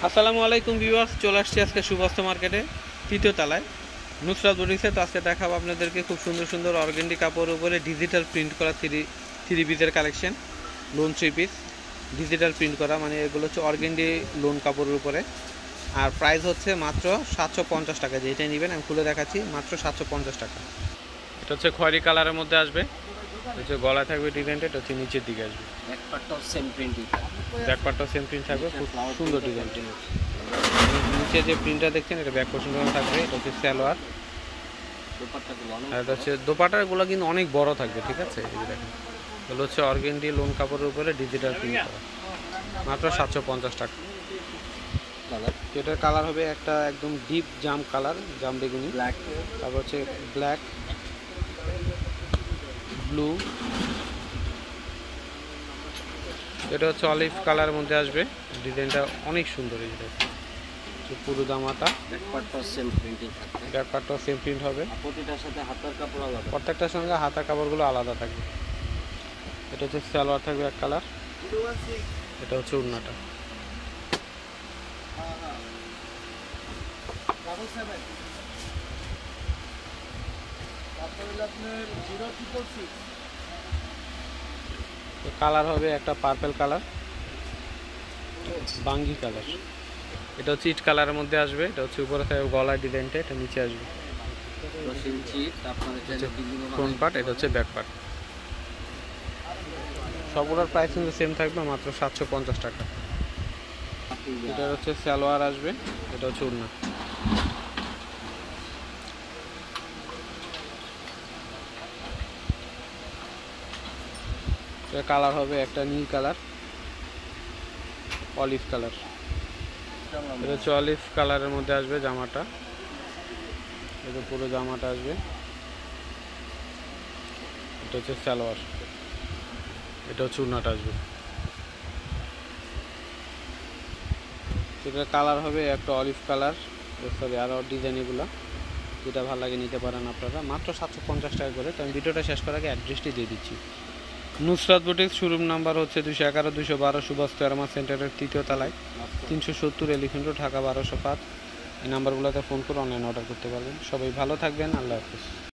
আসসালামু আলাইকুম ভিউয়ার্স, চলে আসছি আজকে সুভাস্ত মার্কেটে তৃতীয় তলায় নুসরাত বুটিক্সে। তো আজকে দেখাবো আপনাদেরকে খুব সুন্দর সুন্দর অর্গেন্ডি কাপড়ের উপরে ডিজিটাল প্রিন্ট করা থ্রি পিসের collection. Lawn three piece digital print করা, মানে এগুলো হচ্ছে অর্গেন্ডি লোন কাপড়ের উপরে। আর প্রাইস হচ্ছে মাত্র 750 টাকা। যেটাই নেবেন আমি খুলে দেখাচ্ছি, মাত্র 750 টাকা। এটা হচ্ছে খয়েরি কালারের মধ্যে আসবে, হচ্ছে গলায় থাকবে ডিজাইনটা, এটা হচ্ছে নিচের দিকে আসবে, ব্যাকপার্টটাও সেম প্রিন্ট থাকবে, খুব সুন্দর ডিজাইনটি। নিচে যে প্রিন্টটা দেখছেন এটা ব্যাক পোর্শন থাকবে, এটা হচ্ছে সালোয়ার। আর এটা হচ্ছে দোপাট্টাগুলো কিন্তু অনেক বড় থাকবে, ঠিক আছে। এই যে দেখেন, এগুলো হচ্ছে অর্গেন্ডি লোন কাপড়ের উপরে ডিজিটাল প্রিন্ট করা, মাত্র 750 টাকা। এটার কালার হবে একটা একদম ডিপ জাম কালার, জাম বেগুনি, ব্ল্যাক, তারপর হচ্ছে ব্ল্যাক, ব্লু, এটা হচ্ছে অলিভ কালারের মধ্যে আসবে। ডিজাইনটা অনেক সুন্দর। এই যে পুরো দামাটা ব্যাকপার্টটাও সেম প্রিন্ট হবে, প্রত্যেকটার সঙ্গে হাতার কাপড়গুলো আলাদা থাকবে। এটা হচ্ছে সালোয়ার থাকবে এক কালার, এটা হচ্ছে ওড়নাটা। কালার হবে একটা পার্পল কালার, বাঙ্গি কালার। এটা হচ্ছে ইট কালারের মধ্যে আসবে, এটা হচ্ছে উপরে থাকবে গলার ডিজাইনটা, এটা নিচে আসবে ফ্রন্ট পার্ট, এটা হচ্ছে ব্যাক পার্ট। সবগুলোর প্রাইস কিন্তু সেম থাকবে, মাত্র 750 টাকা। এটা হচ্ছে সালোয়ার আসবে, এটা হচ্ছে ওড়না। কালার হবে একটা নীল কালার, অলিভ কালার। এটা হচ্ছে অলিভ কালারের মধ্যে আসবে জামাটা, এটা পুরো জামাটা আসবে। এটা হচ্ছে সালোয়ার, এটা হচ্ছে ওড়নাটা আসবে। এটা কালার হবে একটা অলিভ কালার, সরি আরও ডিজাইন, এগুলো যেটা ভালো লাগে নিতে পারেন আপনারা, মাত্র 750 টাকা করে। তো আমি ভিডিওটা শেষ করার আগে অ্যাড্রেসটি দিয়ে দিচ্ছি। নুসরাত বুটিক্স, শোরুম নাম্বার হচ্ছে 211 212 সুভাস্ত সেন্টারের তৃতীয় তলায়, 370 এলিফেন্ট রোড, ঢাকা 1205। এই নাম্বারগুলোতে ফোন করে অনলাইন অর্ডার করতে পারবেন। সবাই ভালো থাকবেন, আল্লাহ হাফেজ।